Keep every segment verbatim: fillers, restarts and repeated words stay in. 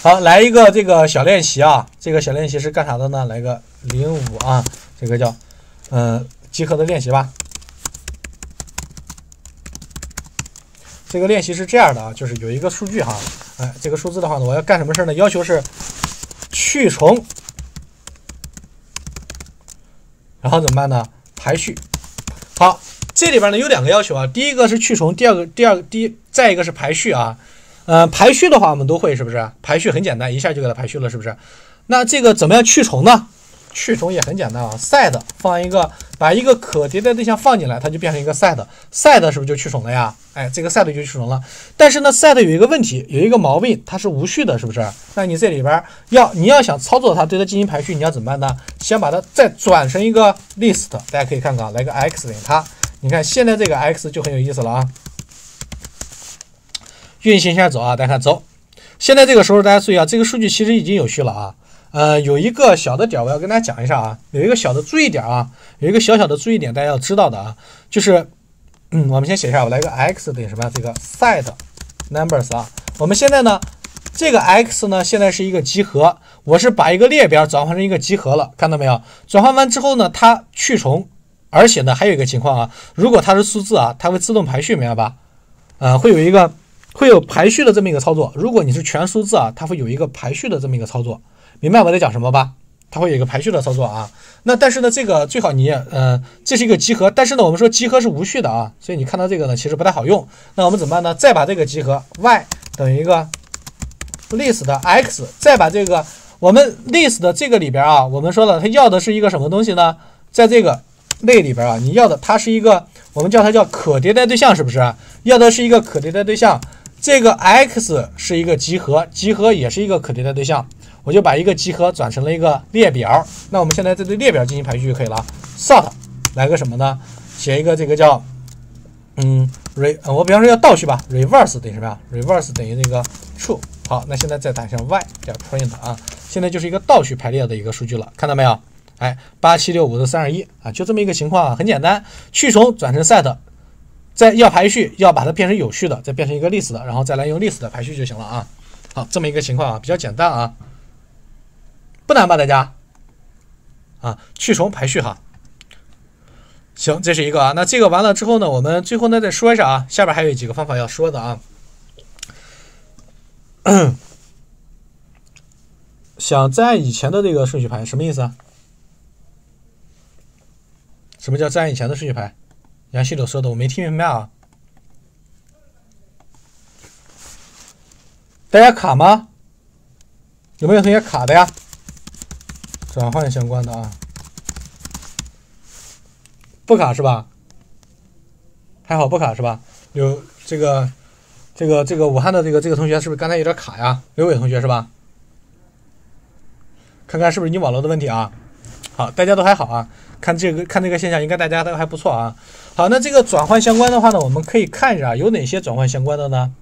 好，来一个这个小练习啊，这个小练习是干啥的呢？来个零五啊，这个叫呃集合的练习吧。这个练习是这样的啊，就是有一个数据哈，哎，这个数字的话呢，我要干什么事呢？要求是去重，然后怎么办呢？排序。好，这里边呢有两个要求啊，第一个是去重，第二个第二个第一，再一个是排序啊。呃，排序的话我们都会，是不是？排序很简单，一下就给它排序了，是不是？那这个怎么样去重呢？去重也很简单啊 ，set 放一个，把一个可迭代对象放进来，它就变成一个 set，set 是不是就去重了呀？哎，这个 set 就去重了。但是呢 ，set 有一个问题，有一个毛病，它是无序的，是不是？那你这里边要你要想操作它，对它进行排序，你要怎么办呢？先把它再转成一个 list， 大家可以看看，来个 x 等于它。你看现在这个 x 就很有意思了啊。运行一下走啊，大家看走。现在这个时候大家注意啊，这个数据其实已经有序了啊。呃，有一个小的点我要跟大家讲一下啊，有一个小的注意点啊，有一个小小的注意点大家要知道的啊，就是嗯，我们先写一下，我来个 x 等于什么？这个 set numbers 啊。我们现在呢，这个 x 呢现在是一个集合，我是把一个列表转换成一个集合了，看到没有？转换完之后呢，它去重，而且呢还有一个情况啊，如果它是数字啊，它会自动排序，明白吧？呃，会有一个。会有排序的这么一个操作，如果你是全数字啊，它会有一个排序的这么一个操作，明白我在讲什么吧？它会有一个排序的操作啊。那但是呢，这个最好你呃，这是一个集合，但是呢，我们说集合是无序的啊，所以你看到这个呢，其实不太好用。那我们怎么办呢？再把这个集合 y 等于一个 list 的 x， 再把这个我们 list 的这个里边啊，我们说了，它要的是一个什么东西呢？在这个类里边啊，你要的它是一个，我们叫它叫可迭代对象，是不是？要的是一个可迭代对象。这个 x 是一个集合，集合也是一个可迭代对象，我就把一个集合转成了一个列表。那我们现在在对列表进行排序就可以了。sort 来个什么呢？写一个这个叫嗯 re， 我比方说要倒序吧 ，reverse 等于什么呀 ？reverse 等于这个 true。好，那现在再打上 y 点 print 啊，现在就是一个倒序排列的一个数据了，看到没有？哎，八七六五四三二一啊，就这么一个情况啊，很简单，去重转成 set。再要排序，要把它变成有序的，再变成一个 list 的，然后再来用 list 的排序就行了啊。好，这么一个情况啊，比较简单啊，不难吧，大家？啊，去重排序哈。行，这是一个啊。那这个完了之后呢，我们最后呢再说一下啊，下边还有几个方法要说的啊。想再按以前的这个顺序排，什么意思啊？什么叫再按以前的顺序排？杨西柳说的我没听明白啊，大家卡吗？有没有同学卡的呀？转换相关的啊，不卡是吧？还好不卡是吧？有这个这个这个武汉的这个这个同学是不是刚才有点卡呀？刘伟同学是吧？看看是不是你网络的问题啊？好，大家都还好啊。看这个看这个现象，应该大家都还不错啊。好，那这个转换相关的话呢，我们可以看一下有哪些转换相关的呢？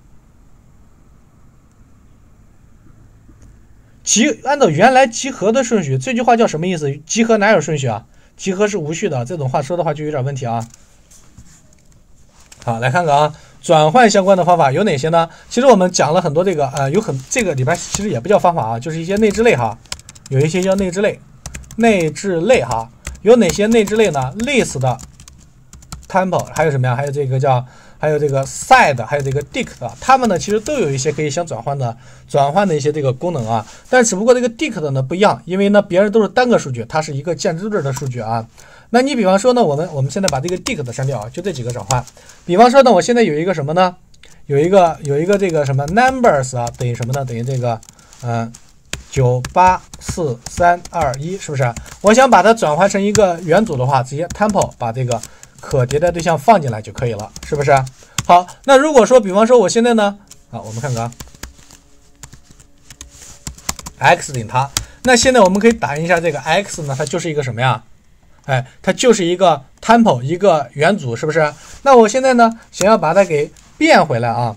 集按照原来集合的顺序，这句话叫什么意思？集合哪有顺序啊？集合是无序的，这种话说的话就有点问题啊。好，来看看啊，转换相关的方法有哪些呢？其实我们讲了很多这个呃，有很这个里边其实也不叫方法啊，就是一些内置类哈，有一些叫内置类，内置类哈。有哪些内置类呢 ？list 的 temple 还有什么呀？还有这个叫，还有这个 side， 还有这个 dict， 它们呢其实都有一些可以相转换的转换的一些这个功能啊。但只不过这个 dict 呢不一样，因为呢别人都是单个数据，它是一个建筑字的数据啊。那你比方说呢，我们我们现在把这个 dict 删掉啊，就这几个转换。比方说呢，我现在有一个什么呢？有一个有一个这个什么 numbers 啊，等于什么呢？等于这个嗯。呃九八四三二一，是不是？我想把它转换成一个元组的话，直接 temple 把这个可迭代对象放进来就可以了，是不是？好，那如果说，比方说我现在呢，啊，我们看看啊 ，x 等于它，那现在我们可以打印一下这个 x 呢，它就是一个什么呀？哎，它就是一个 temple 一个元组，是不是？那我现在呢，想要把它给变回来啊。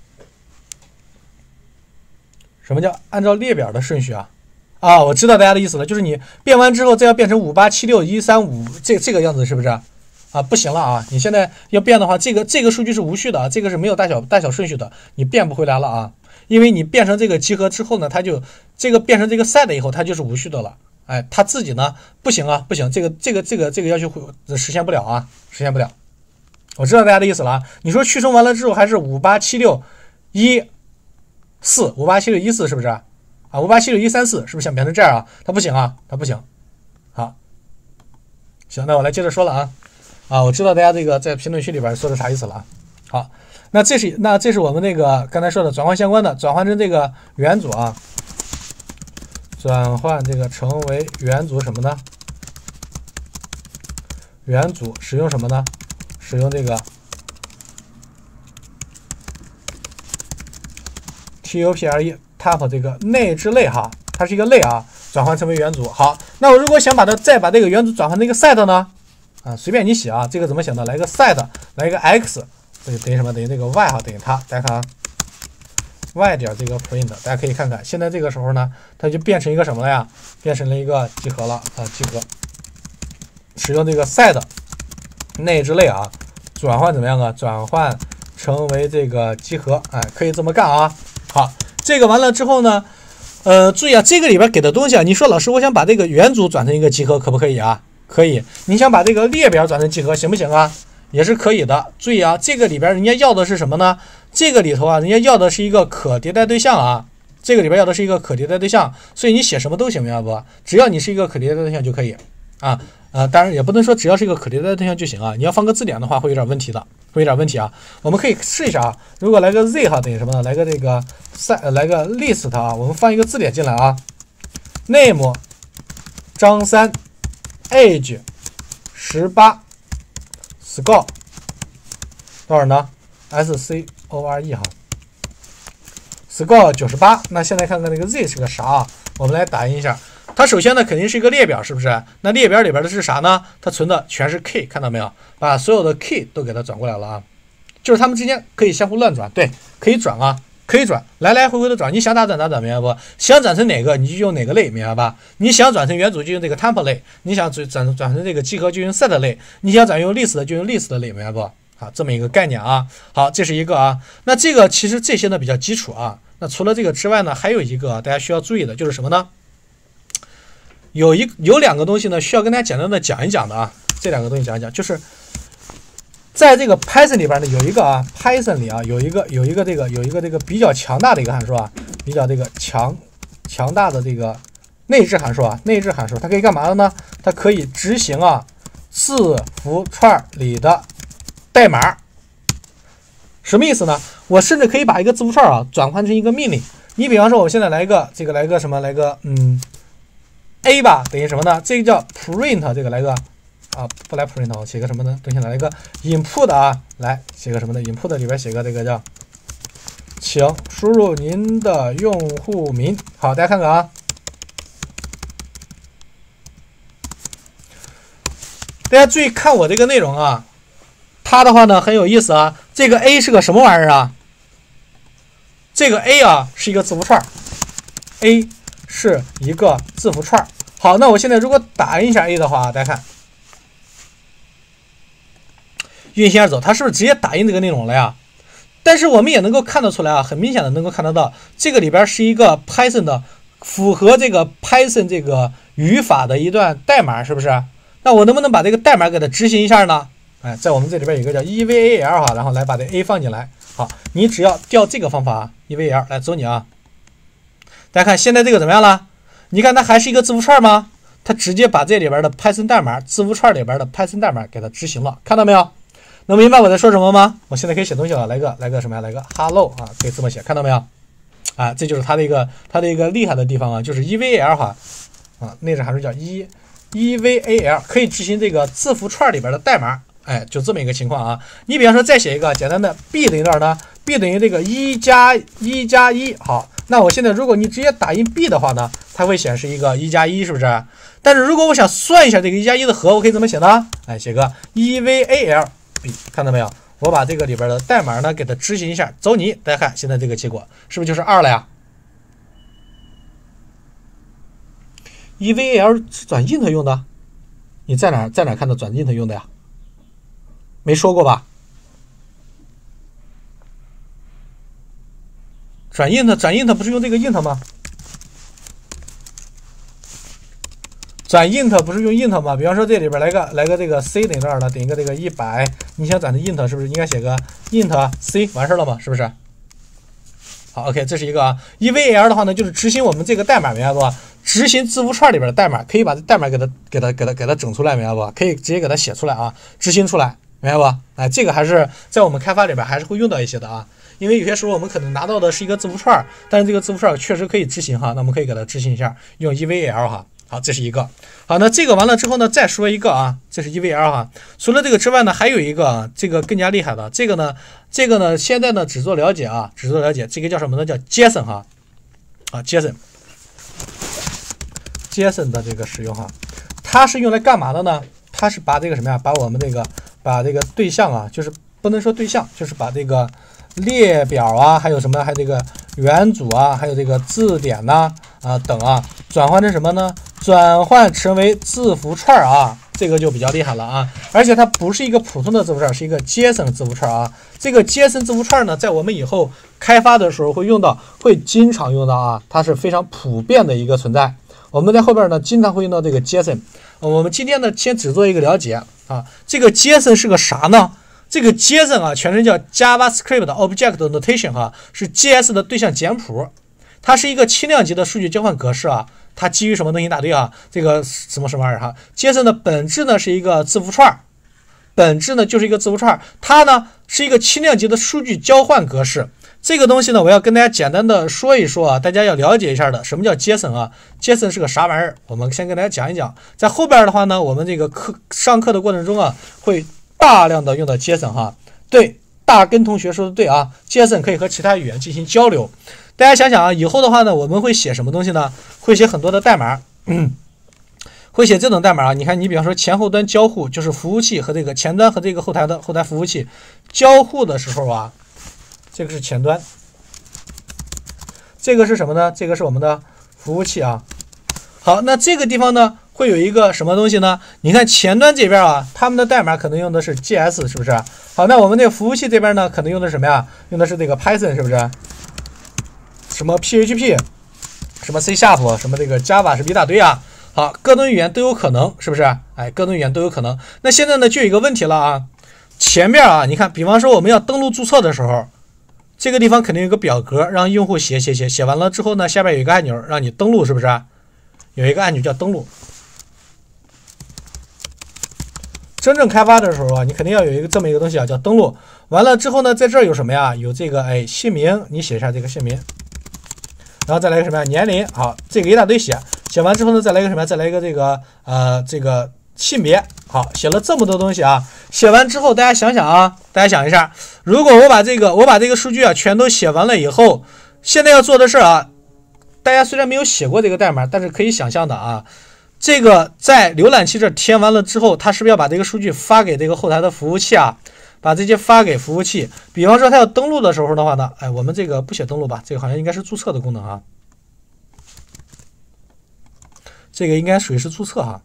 什么叫按照列表的顺序啊？啊，我知道大家的意思了，就是你变完之后，再要变成五八七六一三五这这个样子，是不是？ 啊，不行了啊！你现在要变的话，这个这个数据是无序的啊，这个是没有大小大小顺序的，你变不回来了啊。因为你变成这个集合之后呢，它就这个变成这个 set 以后，它就是无序的了。哎，它自己呢不行啊，不行，这个这个这个这个要求实现不了啊，实现不了。我知道大家的意思了啊。你说去乘完了之后还是五八七六一四，五八七六一四是不是啊？五八七六一三四是不是想变成这样啊？它不行啊，它不行。好，行，那我来接着说了啊。啊，我知道大家这个在评论区里边说的啥意思了啊。好，那这是那这是我们那个刚才说的转换相关的，转换成这个元组啊，转换这个成为元组什么呢？元组使用什么呢？使用这个 tuple tap 这个内置类哈，它是一个类啊，转换成为元组。好，那我如果想把它再把这个元组转换成一个 set 呢？啊，随便你写啊，这个怎么写呢？来一个 set， 来一个 x， 等于等于什么？等于这个 y 哈，等于它。大家看啊 ，y 点这个 print， 大家可以看看，现在这个时候呢，它就变成一个什么了呀？变成了一个集合了啊，集合。使用这个 set 内置类啊，转换怎么样啊？转换成为这个集合，哎，可以这么干啊。好，这个完了之后呢，呃，注意啊，这个里边给的东西啊，你说老师，我想把这个元组转成一个集合，可不可以啊？可以，你想把这个列表转成集合行不行啊？也是可以的。注意啊，这个里边人家要的是什么呢？这个里头啊，人家要的是一个可迭代对象啊。这个里边要的是一个可迭代对象，所以你写什么都行，明白不？只要你是一个可迭代对象就可以啊。呃，当然也不能说只要是一个可迭代对象就行啊。你要放个字典的话，会有点问题的，会有点问题啊。我们可以试一下啊。如果来个 z 哈等于什么呢？来个这个 set， 来个 list 啊，我们放一个字典进来啊。name 张三。age 十八 score 多少呢 ？score 哈 score 九十八。那现在看看那个 z 是个啥啊？我们来打印一下。它首先呢肯定是一个列表，是不是？那列表里边的是啥呢？它存的全是 key， 看到没有？把所有的 key 都给它转过来了啊。就是它们之间可以相互乱转，对，可以转啊。可以转，来来回回的转，你想咋转咋转，明白不？想转成哪个你就用哪个类，明白吧？你想转成元组就用这个 temp 类，你想转转转成这个集合就用 set 类，你想转用 list 的就用 list 的类，明白不？好，这么一个概念啊。好，这是一个啊。那这个其实这些呢比较基础啊。那除了这个之外呢，还有一个大家需要注意的就是什么呢？有一有两个东西呢需要跟大家简单的讲一讲的啊。这两个东西讲一讲，就是。在这个 Python 里边呢，有一个啊 ，Python 里啊，有一个有一个这个有一个这个比较强大的一个函数啊，比较这个强强大的这个内置函数啊，内置函数它可以干嘛的呢？它可以执行啊字符串里的代码。什么意思呢？我甚至可以把一个字符串啊转换成一个命令。你比方说，我现在来一个这个来个什么来个嗯 a 吧，等于什么呢？这个叫 print， 这个来个。啊，不来 print， 我写个什么呢？等一下来一个 input 啊，来写个什么呢 ？input 里边写个这个叫，请输入您的用户名。好，大家看看啊，大家注意看我这个内容啊，它的话呢很有意思啊。这个 a 是个什么玩意儿啊？这个 a 啊是一个字符串 ，a 是一个字符串。好，那我现在如果打印一下 a 的话，大家看。运行而走，它是不是直接打印这个内容了呀？但是我们也能够看得出来啊，很明显的能够看得到，这个里边是一个 Python 的符合这个 Python 这个语法的一段代码，是不是？那我能不能把这个代码给它执行一下呢？哎，在我们这里边有一个叫 E V A L 哈，然后来把这 a 放进来。好，你只要调这个方法啊 ，E V A L 来走你啊。大家看现在这个怎么样了？你看它还是一个字符串吗？它直接把这里边的 Python 代码字符串里边的 Python 代码给它执行了，看到没有？能明白我在说什么吗？我现在可以写东西了，来个来个什么呀？来个 hello 啊，可以这么写，看到没有？啊，这就是它的一个它的一个厉害的地方啊，就是 E V A L 哈啊，内置函数叫 E E V A L， 可以执行这个字符串里边的代码，哎，就这么一个情况啊。你比方说再写一个简单的 b 等于多少呢 ？b 等于这个一加一加一，好，那我现在如果你直接打印 b 的话呢，它会显示一个一加一，是不是？但是如果我想算一下这个一加一的和，我可以怎么写呢？哎，写个 E V A L。B 看到没有？我把这个里边的代码呢给它执行一下，走你！大家看现在这个结果是不是就是二了呀 ？E V A L 是转 int 用的，你在哪在哪看到转 int 用的呀？ 没说过吧？转 int 转 int 不是用这个 int 吗？转 int 不是用 int 吗？比方说这里边来个来个这个 c 等于多少呢？等一个这个一百，你想转成 int 是不是应该写个 int c 完事了吗？是不是？好 ，OK， 这是一个啊。E V A L 的话呢，就是执行我们这个代码，明白不？执行字符串里边的代码，可以把这代码给它给它给它给它整出来，明白不？可以直接给它写出来啊，执行出来，明白不？哎，这个还是在我们开发里边还是会用到一些的啊。因为有些时候我们可能拿到的是一个字符串，但是这个字符串确实可以执行哈，那我们可以给它执行一下，用 E V A L 哈。好，这是一个。好，那这个完了之后呢，再说一个啊，这是 E V L 哈。除了这个之外呢，还有一个啊，这个更加厉害的，这个呢，这个呢，现在呢只做了解啊，只做了解，这个叫什么呢？叫 JSON 哈，啊 JSON，JSON 的这个使用哈，它是用来干嘛的呢？它是把这个什么呀，把我们这个把这个对象啊，就是不能说对象，就是把这个列表啊，还有什么，还有这个元组啊，还有这个字典呐 啊, 啊等啊，转换成什么呢？转换成为字符串啊，这个就比较厉害了啊！而且它不是一个普通的字符串，是一个 JSON 字符串啊。这个 JSON 字符串呢，在我们以后开发的时候会用到，会经常用到啊，它是非常普遍的一个存在。我们在后边呢，经常会用到这个 JSON。我们今天呢，先只做一个了解啊。这个 JSON 是个啥呢？这个 JSON 啊，全称叫 JavaScript Object Notation 哈、啊，是 J S 的对象简谱。它是一个轻量级的数据交换格式啊。它基于什么东西一大堆啊？这个什么什么玩意儿哈 ？JSON 的本质呢是一个字符串，本质呢就是一个字符串，它呢是一个轻量级的数据交换格式。这个东西呢，我要跟大家简单的说一说啊，大家要了解一下的，什么叫 JSON 啊 ？JSON 是个啥玩意儿？我们先跟大家讲一讲。在后边的话呢，我们这个课上课的过程中啊，会大量的用到 JSON 哈。对，大根同学说的对啊 ，JSON 可以和其他语言进行交流。大家想想啊，以后的话呢，我们会写什么东西呢？会写很多的代码，嗯、会写这种代码啊。你看，你比方说前后端交互，就是服务器和这个前端和这个后台的后台服务器交互的时候啊，这个是前端，这个是什么呢？这个是我们的服务器啊。好，那这个地方呢，会有一个什么东西呢？你看前端这边啊，他们的代码可能用的是 J S， 是不是？好，那我们这个服务器这边呢，可能用的是什么呀？用的是这个 Python， 是不是？什么 P H P， 什么 C Sharp， 什么这个 Java 是不是一大堆啊？好，各种语言都有可能，是不是？哎，各种语言都有可能。那现在呢，就有一个问题了啊，前面啊，你看，比方说我们要登录注册的时候，这个地方肯定有个表格，让用户写写写，写完了之后呢，下边有一个按钮让你登录，是不是？有一个按钮叫登录。真正开发的时候啊，你肯定要有一个这么一个东西啊，叫登录。完了之后呢，在这儿有什么呀？有这个哎姓名，你写一下这个姓名。然后再来个什么呀？年龄，好，这个一大堆写，写完之后呢，再来一个什么呀？再来一个这个呃这个性别，好，写了这么多东西啊。写完之后，大家想想啊，大家想一下，如果我把这个我把这个数据啊全都写完了以后，现在要做的事啊，大家虽然没有写过这个代码，但是可以想象的啊，这个在浏览器这填完了之后，它是不是要把这个数据发给这个后台的服务器啊？把这些发给服务器，比方说它要登录的时候的话呢，哎，我们这个不写登录吧，这个好像应该是注册的功能啊，这个应该属于是注册哈。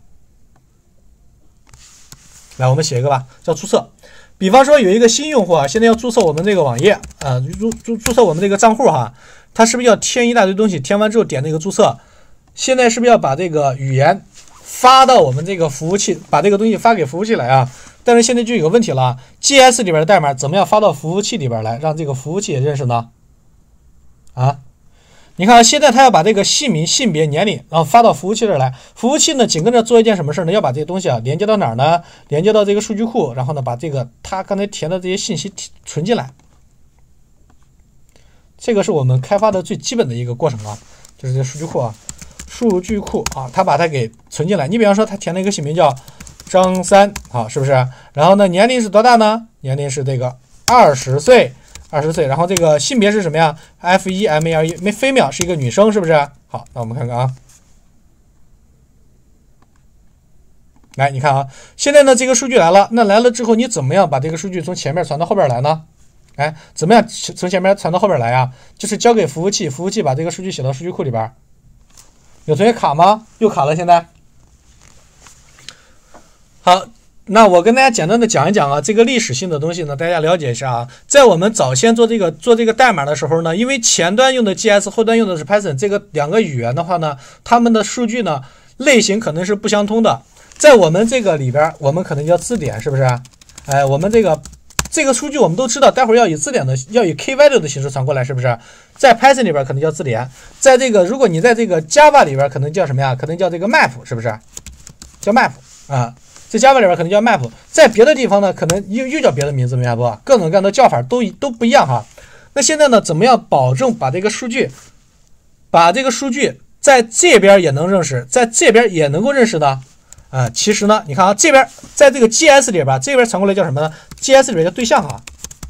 来，我们写一个吧，叫注册。比方说有一个新用户啊，现在要注册我们这个网页啊、呃，注注注册我们这个账户哈，他是不是要填一大堆东西？填完之后点那个注册，现在是不是要把这个语言发到我们这个服务器，把这个东西发给服务器来啊？但是现在就有个问题了 ，J S 里边的代码怎么样发到服务器里边来，让这个服务器也认识呢？啊，你看现在他要把这个姓名、性别、年龄，然后发到服务器这儿来，服务器呢紧跟着做一件什么事呢？要把这些东西啊连接到哪儿呢？连接到这个数据库，然后呢把这个他刚才填的这些信息存进来。这个是我们开发的最基本的一个过程啊，就是这个数据库啊，数据库啊，他把它给存进来。你比方说他填了一个姓名叫张三，好，是不是？然后呢，年龄是多大呢？年龄是这个二十岁，二十岁。然后这个性别是什么呀 ？F 一 M A L E， 没 female 是一个女生，是不是？好，那我们看看啊。来，你看啊，现在呢这个数据来了，那来了之后，你怎么样把这个数据从前面传到后边来呢？哎，怎么样从前面传到后边来呀？就是交给服务器，服务器把这个数据写到数据库里边。有同学卡吗？又卡了，现在。好， 那我跟大家简单的讲一讲啊，这个历史性的东西呢，大家了解一下啊。在我们早先做这个做这个代码的时候呢，因为前端用的 G S， 后端用的是 Python， 这个两个语言的话呢，它们的数据呢类型可能是不相通的。在我们这个里边，我们可能叫字典，是不是？哎，我们这个这个数据我们都知道，待会儿要以字典的要以 key value 的形式传过来，是不是？在 Python 里边可能叫字典，在这个如果你在这个 Java 里边可能叫什么呀？可能叫这个 map， 是不是？叫 map 啊。在 Java 里边可能叫 map， 在别的地方呢，可能又又叫别的名字，明白不？各种各样的叫法都都不一样哈。那现在呢，怎么样保证把这个数据，把这个数据在这边也能认识，在这边也能够认识呢？啊、呃，其实呢，你看啊，这边在这个 G S 里边，这边传过来叫什么呢 ？G S 里边叫对象啊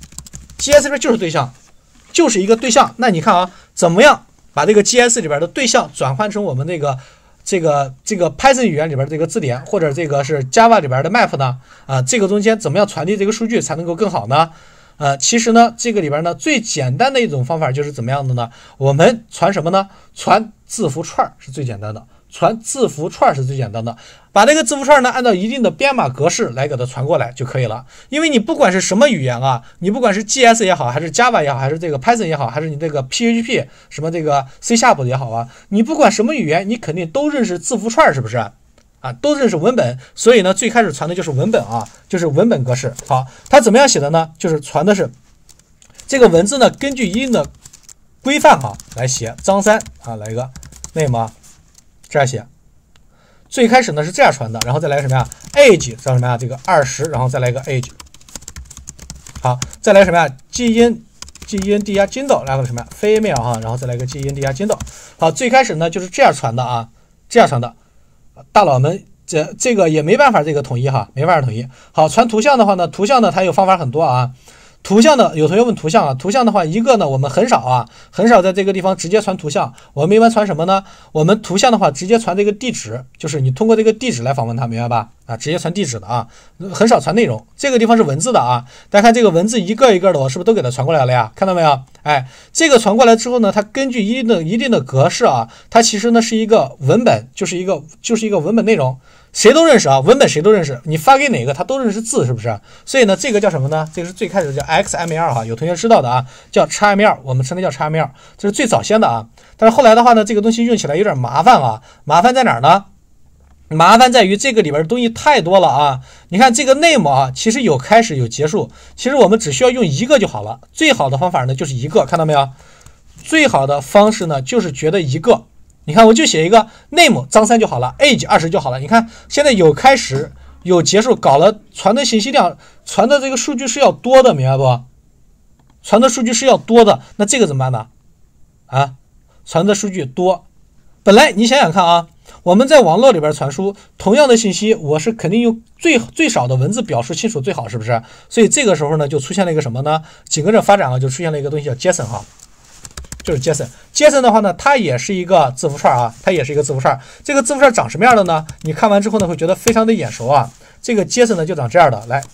，G S 里边就是对象，就是一个对象。那你看啊，怎么样把这个 G S 里边的对象转换成我们这个？这个这个 Python 语言里边这个字典，或者这个是 Java 里边的 map 呢？啊，这个中间怎么样传递这个数据才能够更好呢？呃，其实呢，这个里边呢最简单的一种方法就是怎么样的呢？我们传什么呢？传字符串是最简单的，传字符串是最简单的。把这个字符串呢按照一定的编码格式来给它传过来就可以了。因为你不管是什么语言啊，你不管是 G S 也好，还是 Java 也好，还是这个 Python 也好，还是你这个 P H P 什么这个 C Sharp 也好啊，你不管什么语言，你肯定都认识字符串，是不是？啊，都认识文本，所以呢，最开始传的就是文本啊，就是文本格式。好，它怎么样写的呢？就是传的是这个文字呢，根据一定的规范哈来写。张三啊，来一个 name 啊，这样写。最开始呢是这样传的，然后再来什么呀 ？age 叫什么呀？这个二十，然后再来一个 age。好，再来什么呀 ？gin gin 啊 gender， 然后什么呀 ？female 哈，然后再来一个 gin 啊 gender。好，最开始呢就是这样传的啊，这样传的。大佬们，这这个也没办法，这个统一哈，没办法统一。好，传图像的话呢，图像呢它有方法很多啊。图像的有同学问图像啊，图像的话，一个呢我们很少啊，很少在这个地方直接传图像。我们一般传什么呢？我们图像的话，直接传这个地址，就是你通过这个地址来访问它，明白吧？啊，直接传地址的啊，很少传内容。这个地方是文字的啊，大家看这个文字一个一个的，我是不是都给它传过来了呀？看到没有？哎，这个传过来之后呢，它根据一定的一定的格式啊，它其实呢是一个文本，就是一个就是一个文本内容。谁都认识啊，文本谁都认识，你发给哪个他都认识字，是不是？所以呢，这个叫什么呢？这个是最开始叫 X M L 哈，有同学知道的啊，叫 X M L， 我们称它叫 X M L， 这是最早先的啊。但是后来的话呢，这个东西用起来有点麻烦啊，麻烦在哪儿呢？麻烦在于这个里边的东西太多了啊。你看这个 name 啊，其实有开始有结束，其实我们只需要用一个就好了。最好的方法呢就是一个，看到没有？最好的方式呢就是觉得一个。你看，我就写一个 name 张三就好了 ，age 二十就好了。你看，现在有开始有结束，搞了传的信息量，传的这个数据是要多的，明白不？传的数据是要多的，那这个怎么办呢？啊，传的数据多，本来你想想看啊，我们在网络里边传输同样的信息，我是肯定用最最少的文字表示清楚最好，是不是？所以这个时候呢，就出现了一个什么呢？紧跟着发展啊，就出现了一个东西叫 JSON 哈。就是 JSON，JSON 的话呢，它也是一个字符串啊，它也是一个字符串。这个字符串长什么样的呢？你看完之后呢，会觉得非常的眼熟啊。这个 JSON 呢就长这样的，来，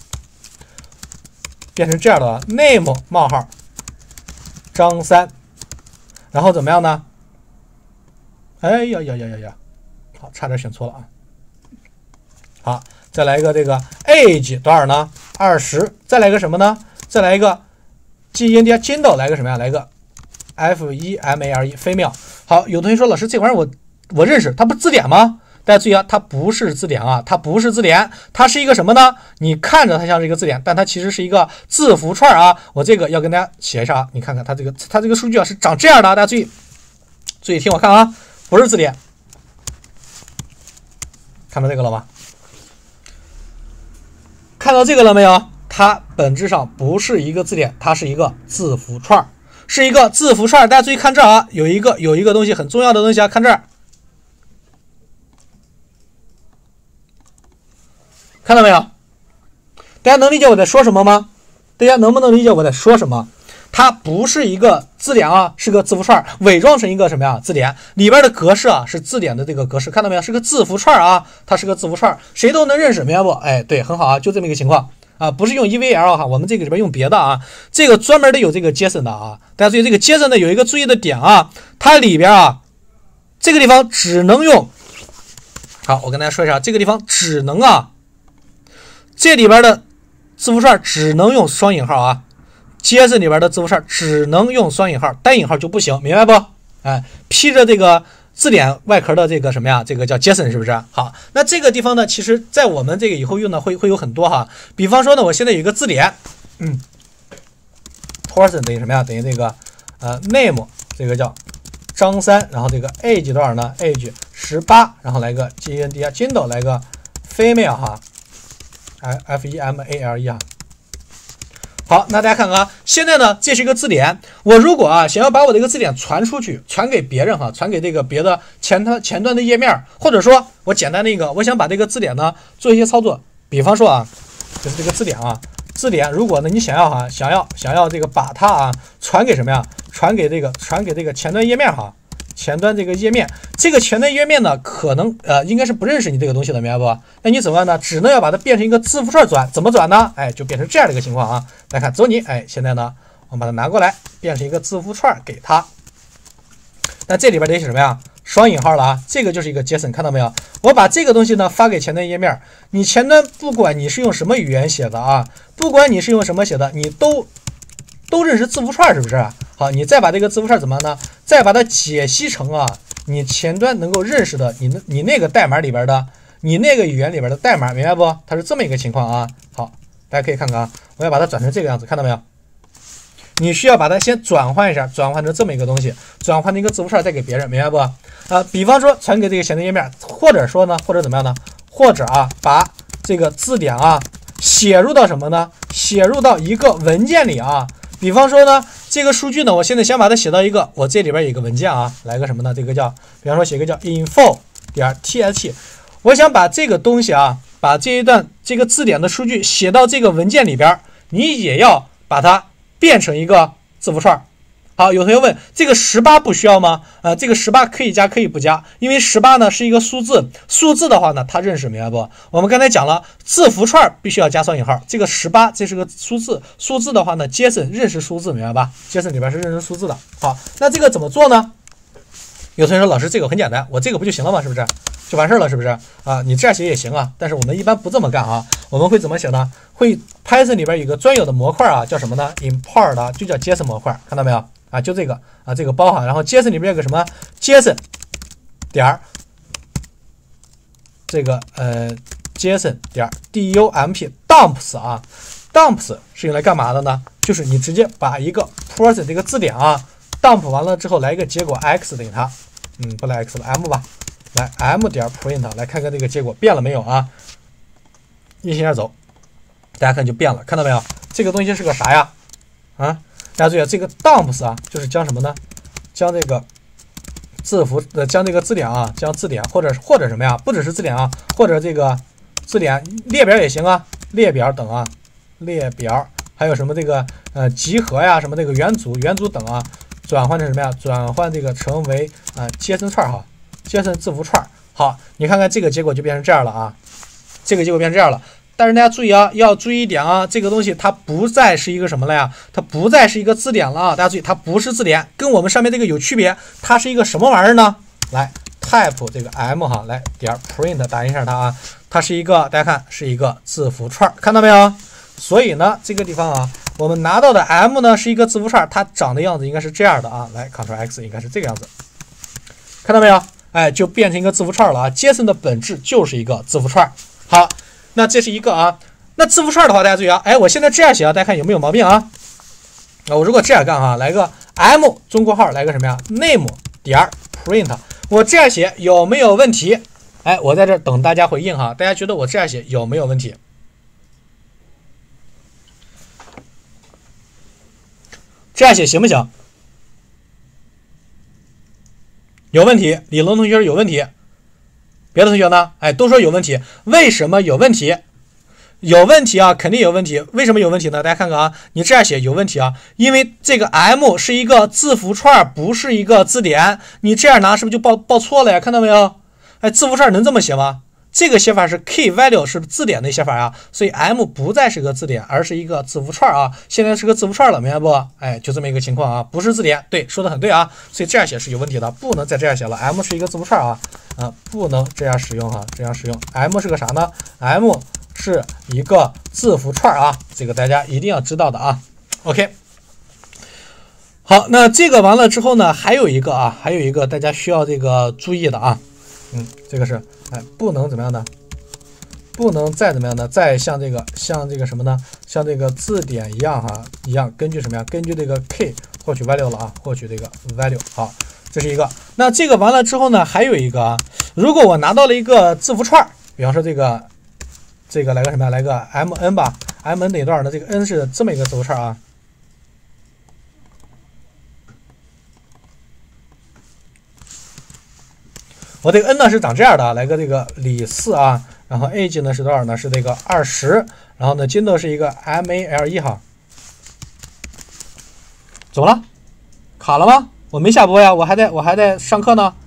变成这样的啊 ，name 冒号张三，然后怎么样呢？哎呀呀呀呀呀，好，差点选错了啊。好，再来一个这个 age 多少呢？二十，再来一个什么呢？再来一个 gender gender 来个什么呀？来个 F E M A L E female。好，有同学说老师这玩意儿我我认识，它不是字典吗？大家注意啊，它不是字典啊，它不是字典，它是一个什么呢？你看着它像是一个字典，但它其实是一个字符串啊。我这个要跟大家写一下啊，你看看它这个它这个数据啊是长这样的，大家注意注意听我看啊，不是字典，看到这个了吗？看到这个了没有？它本质上不是一个字典，它是一个字符串，是一个字符串。大家注意看这儿啊，有一个有一个东西很重要的东西啊，看这儿，看到没有？大家能理解我在说什么吗？大家能不能理解我在说什么？它不是一个字典啊，是个字符串，伪装成一个什么呀？字典里边的格式啊是字典的这个格式，看到没有？是个字符串啊，它是个字符串，谁都能认识，明白不？哎，对，很好啊，就这么一个情况。啊，不是用 E V L 哈，我们这个里边用别的啊，这个专门的有这个 JSON 的啊，大家注意这个 JSON 呢有一个注意的点啊，它里边啊这个地方只能用，好，我跟大家说一下，这个地方只能啊这里边的字符串只能用双引号啊 ，JSON 里边的字符串只能用双引号，单引号就不行，明白不？哎，披着这个字典外壳的这个什么呀？这个叫 JSON 是不是？好，那这个地方呢，其实在我们这个以后用的会会有很多哈。比方说呢，我现在有一个字典，嗯 ，person 等于什么呀？等于这个呃 name 这个叫张三，然后这个 age 多少呢 ？age 十八，然后来个 G N D 啊 ，Gindle 来个 female 哈 ，F E M A L E 啊。好，那大家看看啊，现在呢，这是一个字典。我如果啊想要把我这个字典传出去，传给别人哈，传给这个别的前端前端的页面，或者说我简单的一个，我想把这个字典呢做一些操作。比方说啊，就是这个字典啊，字典如果呢你想要哈，想要想要这个把它啊传给什么呀？传给这个传给这个前端页面哈。前端这个页面，这个前端页面呢，可能呃应该是不认识你这个东西的，明白不？那你怎么办呢？只能要把它变成一个字符串转，怎么转呢？哎，就变成这样的一个情况啊。来看走你，哎，现在呢，我们把它拿过来，变成一个字符串给它。那这里边得是什么呀？双引号了啊，这个就是一个 JSON， 看到没有？我把这个东西呢发给前端页面，你前端不管你是用什么语言写的啊，不管你是用什么写的，你都都认识字符串，是不是？好，你再把这个字符串怎么呢？再把它解析成啊，你前端能够认识的，你你那个代码里边的，你那个语言里边的代码，明白不？它是这么一个情况啊。好，大家可以看看啊，我要把它转成这个样子，看到没有？你需要把它先转换一下，转换成这么一个东西，转换成一个字符串再给别人，明白不？啊、呃，比方说传给这个前端页面，或者说呢，或者怎么样呢？或者啊，把这个字典啊写入到什么呢？写入到一个文件里啊。比方说呢，这个数据呢，我现在想把它写到一个，我这里边有一个文件啊，来个什么呢？这个叫，比方说写个叫 info 点 th， 我想把这个东西啊，把这一段这个字典的数据写到这个文件里边，你也要把它变成一个字符串。好，有同学问，这个十八不需要吗？呃，这个十八可以加，可以不加，因为十八呢是一个数字，数字的话呢，它认识，明白不？我们刚才讲了，字符串必须要加双引号，这个十八这是个数字，数字的话呢 ，JSON 认识数字，明白吧 ？JSON 里边是认识数字的。好，那这个怎么做呢？有同学说，老师这个很简单，我这个不就行了吗？是不是？就完事了，是不是？啊，你这样写也行啊，但是我们一般不这么干啊，我们会怎么写呢？会 Python 里边有个专有的模块啊，叫什么呢 ？import 的就叫 JSON 模块，看到没有？啊，就这个啊，这个包哈，然后 JSON 里边有个什么 JSON 点儿这个呃 JSON 点 dump dumps 啊 dumps 是用来干嘛的呢？就是你直接把一个 person 这个字典啊 dump 完了之后来一个结果 x 等于它，嗯，不来 x 了 m 吧，来 m 点 print 来看看这个结果变了没有啊？运行一下走，大家看就变了，看到没有？这个东西是个啥呀？啊？大家注意啊，这个 dumps 啊，就是将什么呢？将这个字符呃，将这个字典啊，将字典或者或者什么呀？不只是字典啊，或者这个字典列表也行啊，列表等啊，列表还有什么这个呃集合呀，什么这个元组元组等啊，转换成什么呀？转换这个成为啊、呃、JSON 串哈 ，JSON 字符串。好，你看看这个结果就变成这样了啊，这个结果变成这样了。但是大家注意啊，要注意一点啊，这个东西它不再是一个什么了呀？它不再是一个字典了啊！大家注意，它不是字典，跟我们上面这个有区别。它是一个什么玩意儿呢？来 ，type 这个 m 哈，来点 print 打印一下它啊，它是一个大家看是一个字符串，看到没有？所以呢，这个地方啊，我们拿到的 m 呢是一个字符串，它长的样子应该是这样的啊。来 ，Ctrl X 应该是这个样子，看到没有？哎，就变成一个字符串了啊。JSON 的本质就是一个字符串。好。那这是一个啊，那字符串的话，大家注意啊，哎，我现在这样写啊，大家看有没有毛病啊？啊，我如果这样干哈，来个 m 中括号，来个什么呀 ？name 点 print， 我这样写有没有问题？哎，我在这等大家回应哈，大家觉得我这样写有没有问题？这样写行不行？有问题，李龙同学有问题。别的同学呢？哎，都说有问题。为什么有问题？有问题啊，肯定有问题。为什么有问题呢？大家看看啊，你这样写有问题啊，因为这个 m 是一个字符串，不是一个字典。你这样拿是不是就报报错了呀？看到没有？哎，字符串能这么写吗？这个写法是 key value 是字典的写法啊，所以 m 不再是个字典，而是一个字符串啊。现在是个字符串了，明白不？哎，就这么一个情况啊，不是字典。对，说的很对啊，所以这样写是有问题的，不能再这样写了。m 是一个字符串啊，啊，不能这样使用哈，这样使用。m 是个啥呢 ？m 是一个字符串啊，这个大家一定要知道的啊。OK， 好，那这个完了之后呢，还有一个啊，还有一个大家需要这个注意的啊，嗯，这个是哎不能怎么样的，不能再怎么样的，再像这个像这个什么呢？像这个字典一样哈，一样根据什么呀？根据这个 key 获取 value 了啊，获取这个 value。好，这是一个。那这个完了之后呢，还有一个啊，如果我拿到了一个字符串，比方说这个这个来个什么呀？来个 mn 吧 ，mn 哪段呢？这个 n 是这么一个字符串啊。我这个 n 呢是长这样的啊，来个这个李四啊，然后 age 呢是多少呢？是这个二十，然后呢金豆是一个 male 哈。怎么了？卡了吗？我没下播呀，我还在我还在上课呢。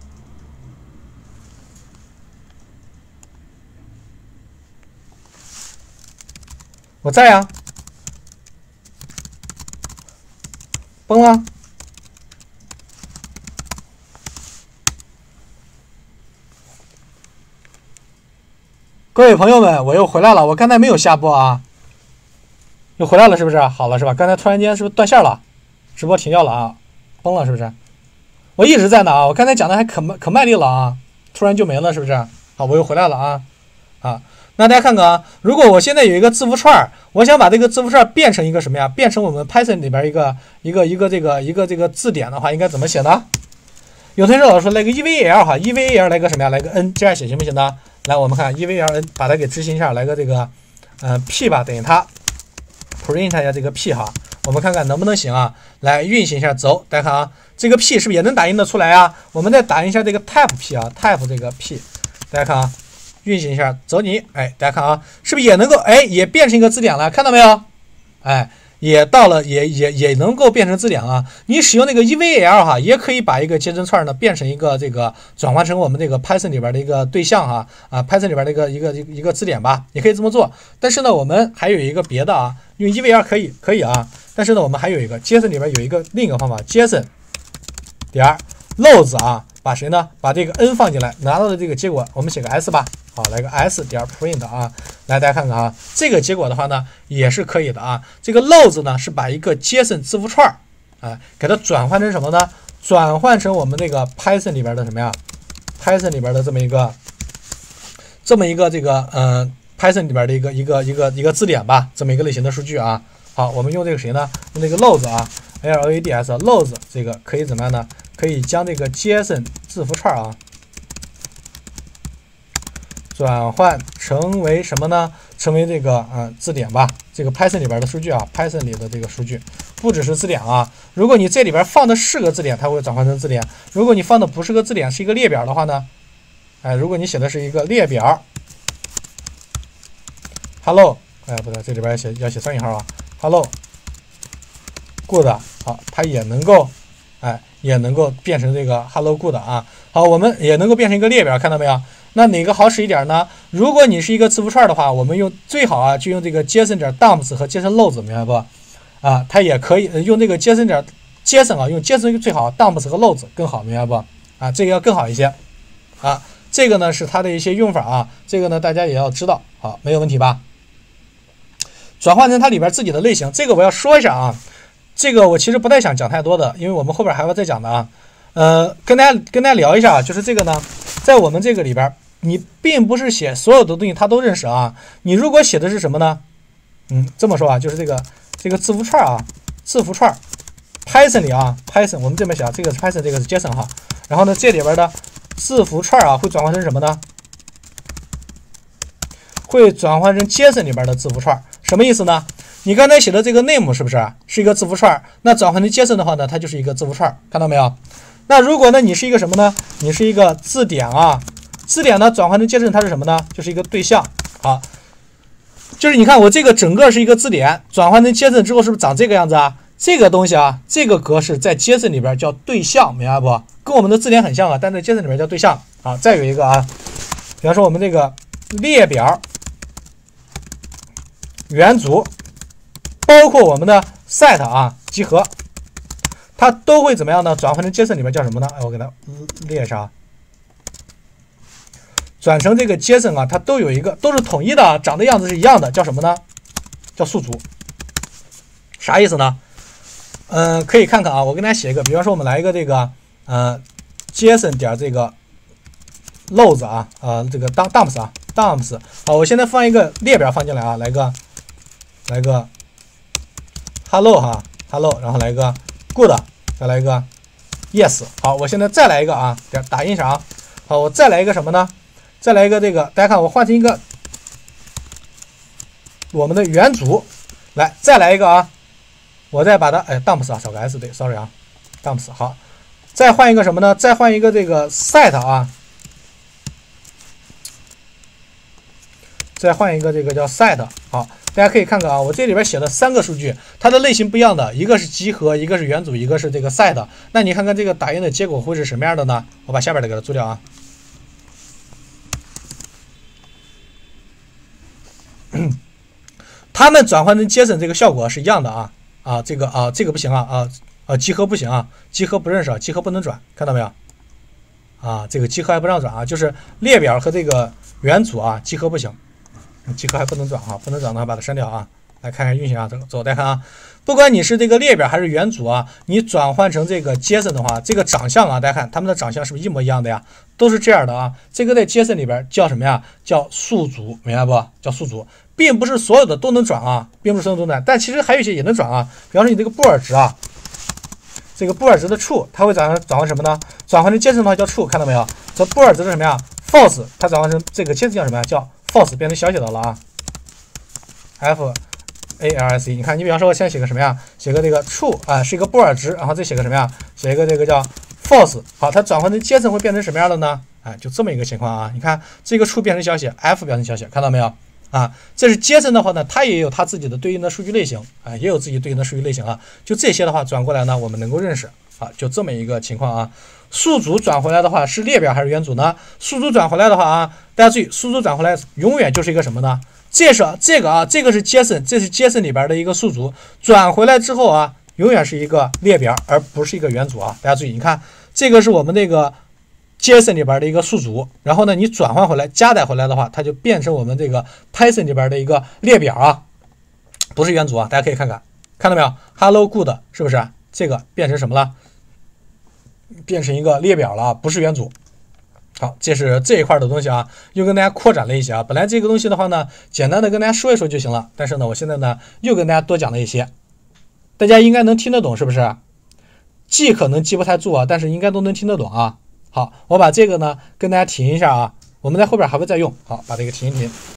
我在呀。崩了。各位朋友们，我又回来了，我刚才没有下播啊，又回来了是不是？好了是吧？刚才突然间是不是断线了？直播停掉了啊，崩了是不是？我一直在呢啊，我刚才讲的还可可卖力了啊，突然就没了是不是？好，我又回来了啊啊，那大家看看啊，如果我现在有一个字符串，我想把这个字符串变成一个什么呀？变成我们 Python 里边一个一个一个这个一个这个字典的话，应该怎么写呢？有同学老师说来个 eval 哈 ，eval 来个什么呀？来个 n 这样写行不行呢？来，我们看 eval n， 把它给执行一下，来个这个呃 p 吧，等于它 print 一下这个 p 哈，我们看看能不能行啊？来运行一下，走，大家看啊，这个 p 是不是也能打印的出来啊？我们再打印一下这个 type p 啊 ，type 这个 p， 大家看啊，运行一下，走你，哎，大家看啊，是不是也能够哎也变成一个字典了？看到没有？哎。也到了，也也也能够变成字典啊！你使用那个 eval 哈，也可以把一个接针串呢变成一个这个转换成我们这个 Python 里边的一个对象哈啊 Python 里边的一个一个一个字典吧，也可以这么做。但是呢，我们还有一个别的啊，用 eval 可以可以啊，但是呢，我们还有一个 JSON 里边有一个另一个方法 ，JSON 点 loads 啊，把谁呢？把这个 n 放进来，拿到的这个结果，我们写个 s 吧。好，来个 s 点 print 啊，来大家看看啊，这个结果的话呢也是可以的啊。这个 loads 呢是把一个 JSON 字符串啊，给它转换成什么呢？转换成我们那个 Python 里边的什么呀 ？Python 里边的这么一个这么一个这个呃 Python 里边的一个一个一个一个字典吧，这么一个类型的数据啊。好，我们用这个谁呢？用这个 loads 啊 ，loads loads 这个可以怎么样呢？可以将这个 JSON 字符串啊。转换成为什么呢？成为这个啊、呃、字典吧，这个 Python 里边的数据啊 ，Python 里的这个数据不只是字典啊。如果你这里边放的是个字典，它会转换成字典；如果你放的不是个字典，是一个列表的话呢，哎，如果你写的是一个列表 ，hello， 哎，不对，这里边要写要写双引号啊 ，hello good， 好，它也能够，哎，也能够变成这个 hello good 啊。好，我们也能够变成一个列表，看到没有？那哪个好使一点呢？如果你是一个字符串的话，我们用最好啊，就用这个 JSON 点 dumps 和 JSON loads， 明白不？啊，它也可以用这个 JSON 点 JSON 啊，用 JSON 最好 ，dumps 和 loads 更好，明白不？啊，这个要更好一些啊。这个呢是它的一些用法啊，这个呢大家也要知道，好，没有问题吧？转换成它里边自己的类型，这个我要说一下啊，这个我其实不太想讲太多的，因为我们后边还要再讲的啊。呃，跟大家跟大家聊一下啊，就是这个呢，在我们这个里边。你并不是写所有的东西它都认识啊，你如果写的是什么呢？嗯，这么说啊，就是这个这个字符串啊，字符串 Python 里啊 Python 我们这边写啊，这个是 Python， 这个是 JSON 哈，然后呢这里边的字符串啊会转换成什么呢？会转换成 JSON 里边的字符串，什么意思呢？你刚才写的这个 name 是不是是一个字符串？那转换成 JSON 的话呢，它就是一个字符串，看到没有？那如果呢你是一个什么呢？你是一个字典啊。字典呢转换成 JSON 它是什么呢？就是一个对象。好，就是你看我这个整个是一个字典，转换成 JSON 之后是不是长这个样子啊？这个东西啊，这个格式在 JSON 里边叫对象，明白不？跟我们的字典很像啊，但在 JSON 里边叫对象。好，再有一个啊，比方说我们这个列表元组，包括我们的 set 啊集合，它都会怎么样呢？转换成 JSON 里边叫什么呢？哎，我给它列一下啊。 转成这个 JSON 啊，它都有一个都是统一的啊，长的样子是一样的，叫什么呢？叫宿主。啥意思呢？嗯、呃，可以看看啊，我跟大家写一个，比方说我们来一个这个呃 JSON 点这个 loads 啊啊、呃、这个 dumps 啊 dumps。好，我现在放一个列表放进来啊，来个来个 hello 哈 hello， 然后来个 good， 再来一个 yes。好，我现在再来一个啊，点打印上啊。好，我再来一个什么呢？再来一个这个，大家看我换成一个我们的元组，来再来一个啊，我再把它哎 dumps 啊，少个 s 对 ，sorry 啊 ，dumps 好，再换一个什么呢？再换一个这个 set 啊，再换一个这个叫 set。好，大家可以看看啊，我这里边写了三个数据，它的类型不一样的，一个是集合，一个是元组，一个是这个 set。那你看看这个打印的结果会是什么样的呢？我把下边的给它做掉啊。它们转换成 JSON 这个效果是一样的啊啊，这个啊这个不行啊啊啊集合不行啊，集合不认识啊，集合不能转，看到没有？啊，这个集合还不让转啊，就是列表和这个元组啊集合不行，集合还不能转啊，不能转的话把它删掉啊。来看看运行啊，走走，大家看啊，不管你是这个列表还是元组啊，你转换成这个 JSON 的话，这个长相啊，大家看它们的长相是不是一模一样的呀？都是这样的啊。这个在 JSON 里边叫什么呀？叫宿主，明白不？叫宿主，并不是所有的都能转啊，并不是所有都能转，但其实还有一些也能转啊。比方说你这个布尔值啊，这个布尔值的 true， 它会转换转换什么呢？转换成 JSON 的话叫 true， 看到没有？这布尔值是什么呀 ？false， 它转换成这个 JSON 叫什么呀？叫 false， 变成小写的了啊。F A L S E， 你看，你比方说我先写个什么呀？写个这个 true 啊，是一个布尔值，然后再写个什么呀？写一个这个叫 false。好，它转换成 JSON 会变成什么样的呢？哎，就这么一个情况啊。你看这个 true 变成小写 ，F 变成小写，看到没有？啊，这是 JSON 的话呢，它也有它自己的对应的数据类型啊，也有自己对应的数据类型啊。就这些的话转过来呢，我们能够认识啊，就这么一个情况啊。宿主转回来的话是列表还是元组呢？宿主转回来的话啊，大家注意，宿主转回来永远就是一个什么呢？这是这个啊，这个是 JSON， 这是 JSON 里边的一个宿主，转回来之后啊，永远是一个列表，而不是一个元组啊。大家注意，你看这个是我们那个 JSON 里边的一个宿主，然后呢，你转换回来加载回来的话，它就变成我们这个 Python 里边的一个列表啊，不是元组啊。大家可以看看，看到没有 ？Hello Good 是不是？这个变成什么了？变成一个列表了，不是元组。好，这是这一块的东西啊，又跟大家扩展了一些啊。本来这个东西的话呢，简单的跟大家说一说就行了，但是呢，我现在呢又跟大家多讲了一些，大家应该能听得懂，是不是？记可能记不太住啊，但是应该都能听得懂啊。好，我把这个呢跟大家停一下啊，我们在后边还会再用。好，把这个停一停。